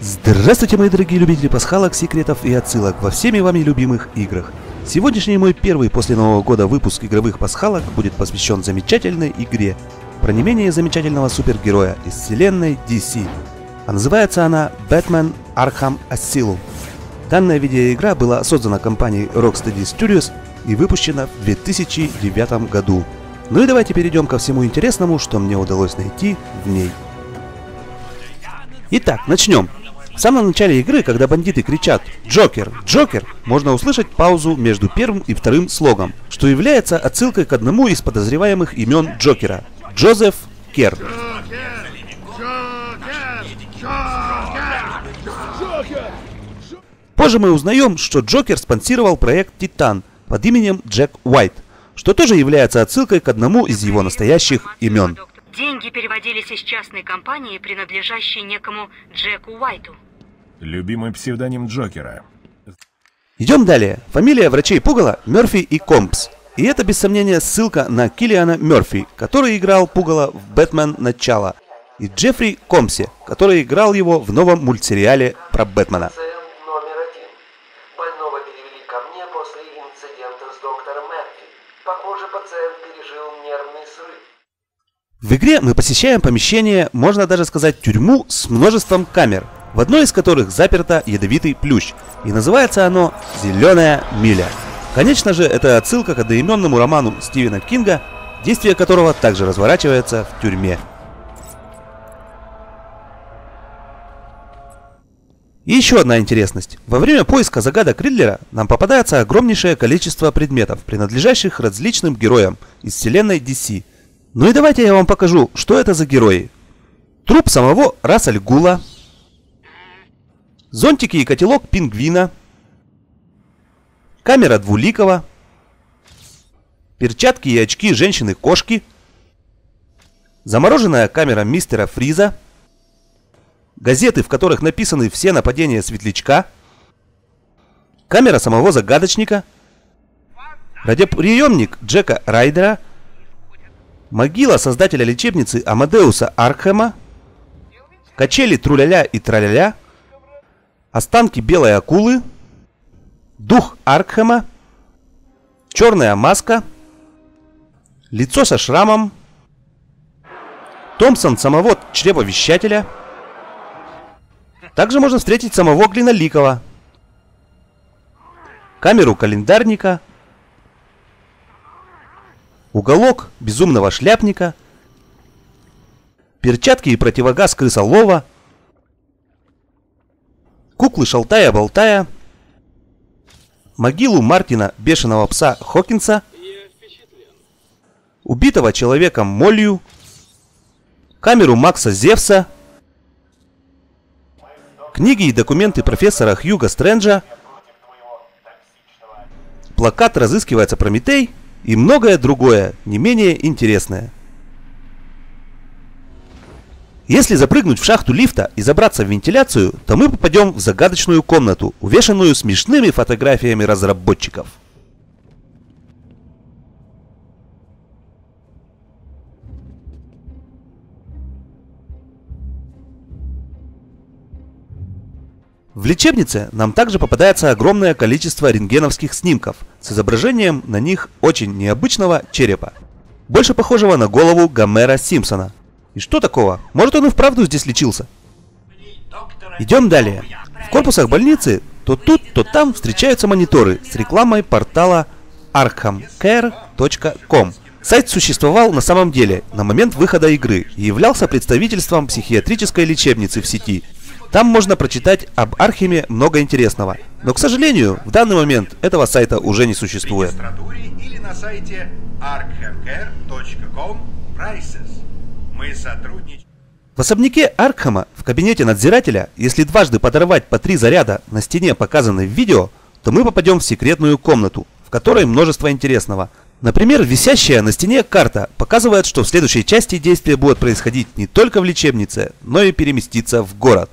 Здравствуйте, мои дорогие любители пасхалок, секретов и отсылок во всеми вами любимых играх. Сегодняшний мой первый после Нового года выпуск игровых пасхалок будет посвящен замечательной игре про не менее замечательного супергероя из вселенной DC. А называется она Batman Arkham Asylum. Данная видеоигра была создана компанией Rocksteady Studios и выпущена в 2009 году. Ну и давайте перейдем ко всему интересному, что мне удалось найти в ней. Итак, начнем. В самом начале игры, когда бандиты кричат «Джокер! Джокер!», можно услышать паузу между первым и вторым слогом, что является отсылкой к одному из подозреваемых имен Джокера – Джозеф Керр. Позже мы узнаем, что Джокер спонсировал проект «Титан» под именем Джек Уайт, что тоже является отсылкой к одному из его настоящих имен. Деньги переводились из частной компании, принадлежащей некому Джеку Уайту. Любимый псевдоним Джокера. Идем далее. Фамилия врачей Пугала – Мерфи и Компс. И это без сомнения ссылка на Киллиана Мерфи, который играл Пугала в «Бэтмен. Начало», и Джеффри Компси, который играл его в новом мультсериале про Бэтмена. Пациент номер 1. Больного перевели ко мне после инцидента с доктором Мерфи. Похоже, пациент пережил нервный срыв. В игре мы посещаем помещение, можно даже сказать тюрьму, с множеством камер, в одной из которых заперто ядовитый плющ, и называется оно «Зеленая миля». Конечно же, это отсылка к одноименному роману Стивена Кинга, действие которого также разворачивается в тюрьме. И еще одна интересность. Во время поиска загадок Ридлера нам попадается огромнейшее количество предметов, принадлежащих различным героям из вселенной DC. Ну и давайте я вам покажу, что это за герои. Труп самого Раса аль Гула, зонтики и котелок Пингвина, камера Двуликова, перчатки и очки женщины-кошки, замороженная камера мистера Фриза, газеты, в которых написаны все нападения Светлячка, камера самого Загадочника, радиоприемник Джека Райдера, могила создателя лечебницы Амадеуса Аркхема, качели Труляля и Траляля, останки белой акулы, дух Аркхема, черная маска, лицо со шрамом, Томпсон самого чревовещателя. Также можно встретить самого Глиноликова, камеру календарника, уголок безумного шляпника, перчатки и противогаз крысолова, куклы Шалтая-Болтая, могилу Мартина бешеного пса Хокинса, убитого человеком Молью, камеру Макса Зевса, книги и документы профессора Хьюга Стрэнджа, плакат «Разыскивается Прометей» и многое другое, не менее интересное. Если запрыгнуть в шахту лифта и забраться в вентиляцию, то мы попадем в загадочную комнату, увешанную смешными фотографиями разработчиков. В лечебнице нам также попадается огромное количество рентгеновских снимков с изображением на них очень необычного черепа, больше похожего на голову Гомера Симпсона. И что такого? Может, он и вправду здесь лечился? Идем далее. В корпусах больницы то тут, то там встречаются мониторы с рекламой портала arkhamcare.com. Сайт существовал на самом деле на момент выхода игры и являлся представительством психиатрической лечебницы в сети. Там можно прочитать об Археме много интересного. Но, к сожалению, в данный момент этого сайта уже не существует. Или на сайте arkhamcare.com prices. Мы сотрудничаем. В особняке Аркхема, в кабинете надзирателя, если дважды подорвать по 3 заряда на стене, показанной в видео, то мы попадем в секретную комнату, в которой множество интересного. Например, висящая на стене карта показывает, что в следующей части действия будут происходить не только в лечебнице, но и переместиться в город.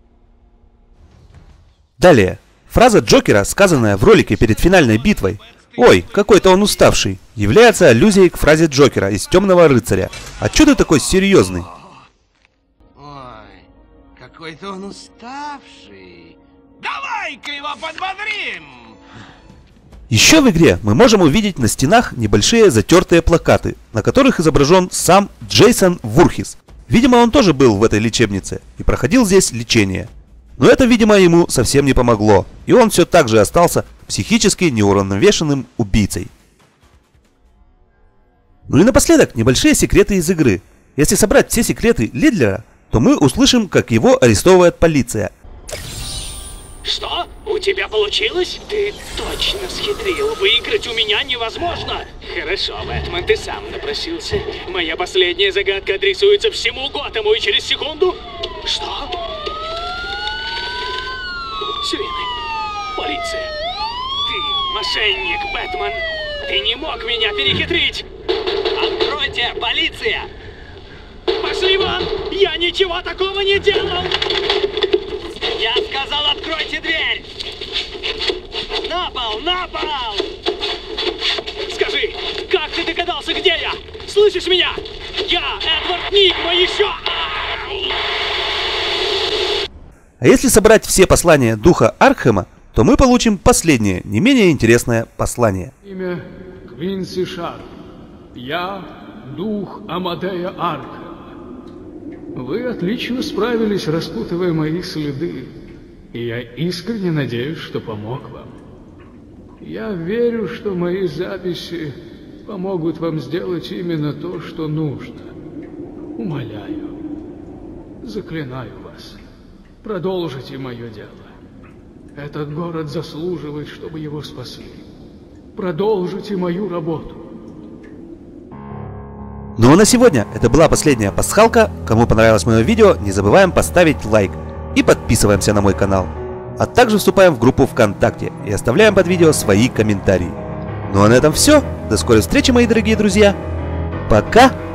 Далее. Фраза Джокера, сказанная в ролике перед финальной битвой Ой, какой-то он уставший. Является аллюзией к фразе Джокера из «Темного рыцаря». А чё ты такой серьезный? Ой, какой-то он уставший. Давай-ка его подбодрим! Еще в игре мы можем увидеть на стенах небольшие затертые плакаты, на которых изображен сам Джейсон Вурхис. Видимо, он тоже был в этой лечебнице и проходил здесь лечение. Но это, видимо, ему совсем не помогло, и он все так же остался психически неуравновешенным убийцей. Ну и напоследок небольшие секреты из игры. Если собрать все секреты Лидлера, то мы услышим, как его арестовывает полиция. Что? У тебя получилось? Ты точно схитрил. Выиграть у меня невозможно. Хорошо, Бэтмен, ты сам напросился. Моя последняя загадка адресуется всему Готэму и через секунду... Что? Сирены. Полиция. Ты мошенник, Бэтмен. Ты не мог меня перехитрить. Откройте, полиция! Пошли вон! Я ничего такого не делал! Я сказал, откройте дверь! На пол, на пол! Скажи, как ты догадался, где я? Слышишь меня? Я Эдвард Нигма еще! А если собрать все послания духа Аркхема, то мы получим последнее, не менее интересное послание. Имя Квинси Шарп. Я дух Амадея Аркхема. Вы отлично справились, распутывая мои следы, и я искренне надеюсь, что помог вам. Я верю, что мои записи помогут вам сделать именно то, что нужно. Умоляю, заклинаю вас, продолжите мое дело. Этот город заслуживает, чтобы его спасли. Продолжите мою работу. Ну а на сегодня это была последняя пасхалка. Кому понравилось мое видео, не забываем поставить лайк и подписываемся на мой канал. А также вступаем в группу ВКонтакте и оставляем под видео свои комментарии. Ну а на этом все. До скорой встречи, мои дорогие друзья. Пока!